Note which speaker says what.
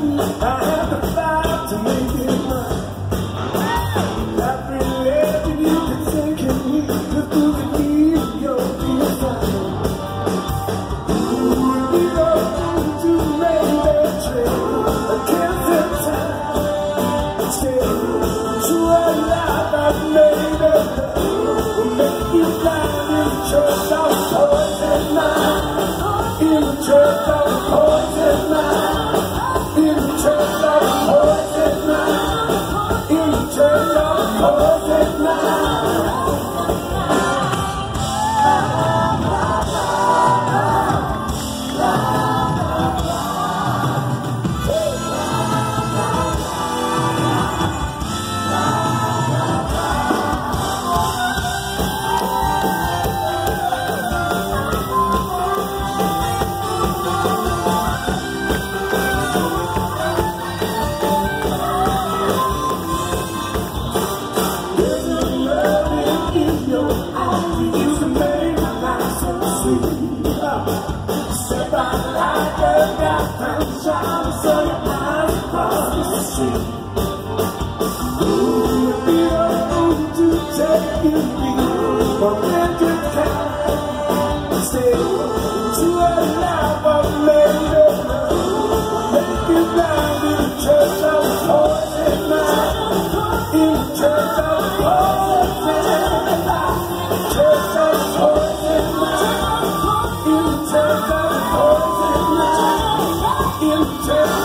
Speaker 1: I have to fight to make it mine. That religion you can take in me, just to believe you're design. Who would be the one to make that trade against the time? Instead, to a life I've made of love will make you blind in the church of poison night. In the church of poison night. In the church of poison night. In the church of poison night.
Speaker 2: Turn